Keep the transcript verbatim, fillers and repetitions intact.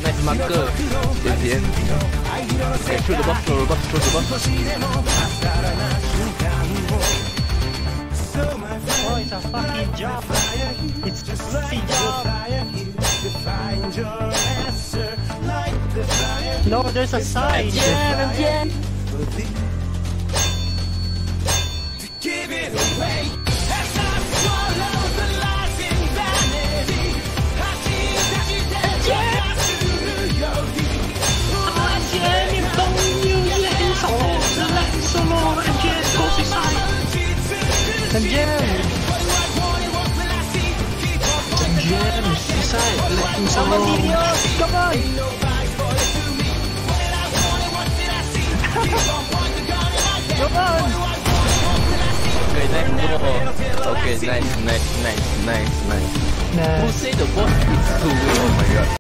nice marker. Yes, yes. Okay, shoot the box, shoot the box, shoot the box. Oh, it's a fucking job. It's a bloody job. No, there's a sign. Yeah, yeah. Give it away as I swallow the lies in vanity. I see that you did your best to M J, suicide, let him solo. Come on! Come on! Okay, nice bro. Okay, nice, nice, nice, nice, nice. Nah. Who say the boss is too weak? Oh my god.